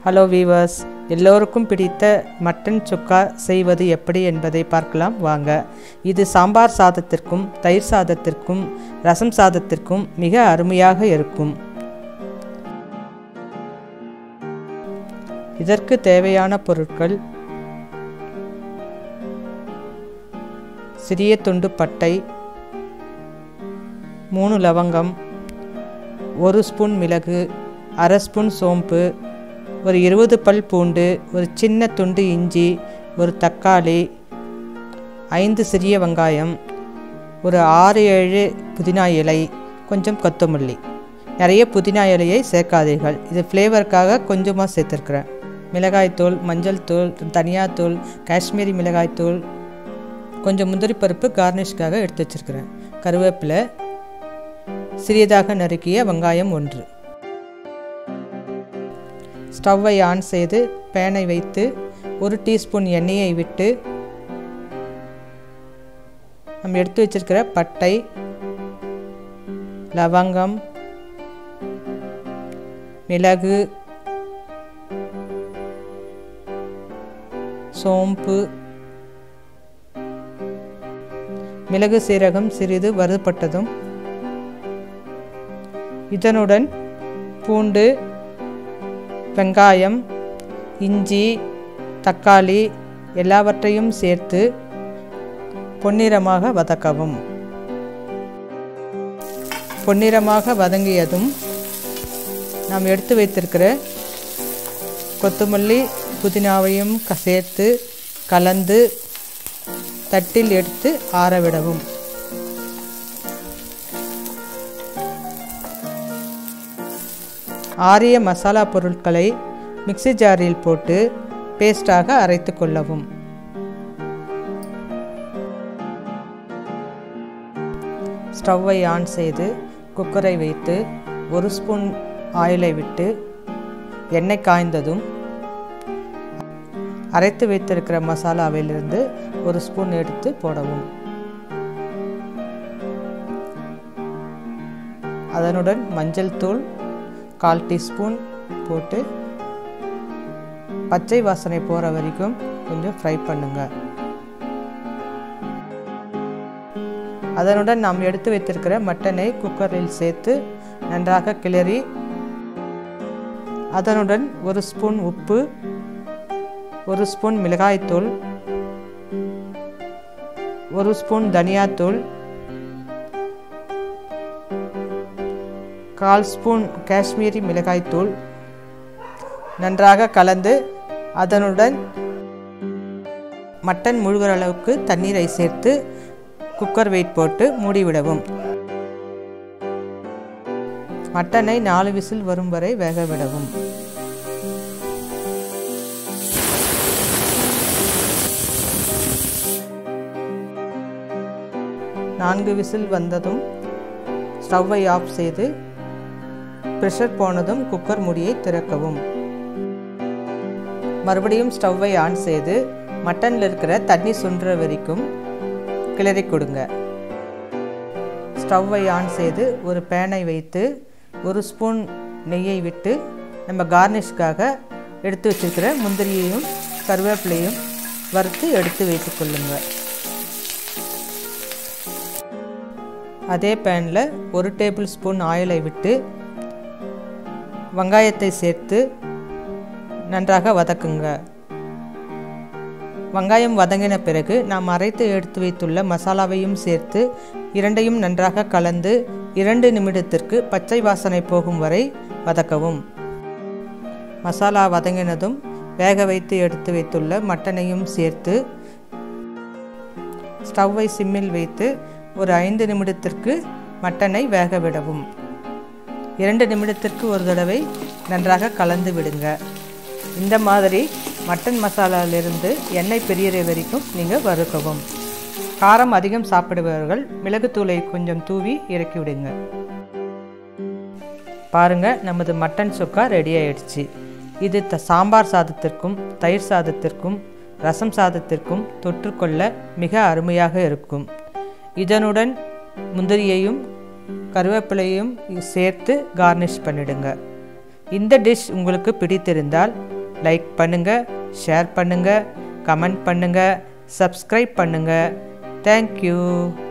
Hello viewers, எல்லோருக்கும் பிடித்த mutton சுக்கா செய்வது எப்படி என்பதை பார்க்கலாம் வாங்க. இது சாம்பார் சாதத்திற்கும் தயிர் சாதத்திற்கும் ரசம் சாதத்திற்கும் மிக அருமையாக இருக்கும். இதற்கு தேவையான பொருட்கள்: சிறிய துண்டு பட்டை, 3 லவங்கம், 1 ஸ்பூன் மிளகு, அரை ஸ்பூன் சோம்பு, ஒரு 20 பல் பூண்டு, ஒரு சின்ன துண்டு இஞ்சி, ஒரு தக்காளி, 5 சிறிய வெங்காயம், ஒரு 6-7 புதினா இலை, கொஞ்சம் கொத்தமல்லி. நிறைய புதினா இலையை சேர்க்காதீர்கள், இது ஃப்ளேவருக்காக கொஞ்சமாக சேர்த்துருக்குறேன். மிளகாய்த்தூள், மஞ்சள் தூள், தனியாத்தூள், காஷ்மீரி மிளகாய்த்தூள், கொஞ்சம் முந்திரி பருப்பு கார்னிஷ்காக எடுத்து வச்சுருக்கிறேன். கருவேப்பிலை, சிறியதாக நறுக்கிய வெங்காயம் 1. ஸ்டவ்வை ஆன் செய்து பேனை வைத்து 1 டீஸ்பூன் எண்ணெயை விட்டு நம்ம எடுத்து வச்சிருக்கிற பட்டை, லவங்கம், மிளகு, சோம்பு, மிளகு சீரகம் சிறிது வறுபட்டதும் இதனுடன் பூண்டு, வெங்காயம், இஞ்சி, தக்காளி எல்லாவற்றையும் சேர்த்து பொன்னிறமாக வதக்கவும். பொன்னிறமாக வதங்கியதும் நாம் எடுத்து வைத்திருக்கிற கொத்தமல்லி, புதினாவையும் சேர்த்து கலந்து தட்டில் எடுத்து ஆறவிடவும். ஆறிய மசாலா பொருட்களை மிக்ஸி ஜாரில் போட்டு பேஸ்டாக அரைத்து கொள்ளவும். ஸ்டவ்வை ஆன் செய்து குக்கரை வைத்து 1 ஸ்பூன் ஆயிலை விட்டு எண்ணெய் காய்ந்ததும் அரைத்து வைத்திருக்கிற மசாலாவிலிருந்து 1 ஸ்பூன் எடுத்து போடவும். அதனுடன் மஞ்சள் தூள் 1/4 டீஸ்பூன் போட்டு பச்சை வாசனை போகிற வரைக்கும் கொஞ்சம் ஃப்ரை பண்ணுங்க. அதனுடன் நாம் எடுத்து வைத்திருக்கிற மட்டனை குக்கரில் சேர்த்து நன்றாக கிளறி அதனுடன் 1 ஸ்பூன் உப்பு, 1 ஸ்பூன் மிளகாய்த்தூள், 1 ஸ்பூன் தனியாத்தூள், 1/4 ஸ்பூன் காஷ்மீரி மிளகாய்த்தூள் நன்றாக கலந்து அதனுடன் மட்டன் முழுகிற அளவுக்கு தண்ணீரை சேர்த்து குக்கர் வெயிட் போட்டு மூடிவிடவும். மட்டனை 4 விசில் வரும் வரை வேக விடவும். நான்கு விசில் வந்ததும் ஸ்டவ்வை ஆஃப் செய்து ப்ரெஷர் போனதும் குக்கர் மூடியை திறக்கவும். மறுபடியும் ஸ்டவ்வை ஆன் செய்து மட்டனில் இருக்கிற தண்ணி சுண்டுற வரைக்கும் கிளறி கொடுங்க. ஸ்டவ்வை ஆன் செய்து ஒரு பேனை வைத்து 1 ஸ்பூன் நெய்யை விட்டு நம்ம கார்னிஷ்காக எடுத்து வச்சிருக்கிற முந்திரியையும் கருவேப்பிலையும் வறுத்து எடுத்து வைத்து கொள்ளுங்க. அதே பேனில் 1 டேபிள் ஸ்பூன் ஆயிலை விட்டு வெங்காயத்தை சேர்த்து நன்றாக வதக்குங்க. வெங்காயம் வதங்கின பிறகு நாம் அரைத்து எடுத்து வைத்துள்ள மசாலாவையும் சேர்த்து இரண்டையும் நன்றாக கலந்து 2 நிமிடத்திற்கு பச்சை வாசனை போகும் வரை வதக்கவும். மசாலா வதங்கினதும் வேக வைத்து எடுத்து வைத்துள்ள மட்டனையும் சேர்த்து ஸ்டவ்வை சிம்மில் வைத்து ஒரு 5 நிமிடத்திற்கு மட்டனை வேக விடவும். 2 நிமிடத்திற்கு ஒரு தடவை நன்றாக கலந்து விடுங்க. இந்த மாதிரி மட்டன் மசாலாவிலிருந்து எண்ணெய் பிரியிற வரைக்கும் நீங்கள் வறுக்கவும். காரம் அதிகம் சாப்பிடுபவர்கள் மிளகுத்தூளை கொஞ்சம் தூவி இறக்கி விடுங்க. பாருங்கள், நமது மட்டன் சுக்கா ரெடி ஆயிடுச்சு. இது சாம்பார் சாதத்திற்கும் தயிர் சாதத்திற்கும் ரசம் சாதத்திற்கும் தொற்றுக்கொள்ள மிக அருமையாக இருக்கும். இதனுடன் முந்திரியையும் கருவேப்பிலையும் சேர்த்து கார்னிஷ் பண்ணிடுங்க. இந்த டிஷ் உங்களுக்கு பிடித்திருந்தால் லைக் பண்ணுங்கள், ஷேர் பண்ணுங்கள், கமெண்ட் பண்ணுங்கள், சப்ஸ்கிரைப் பண்ணுங்கள். தேங்க்யூ.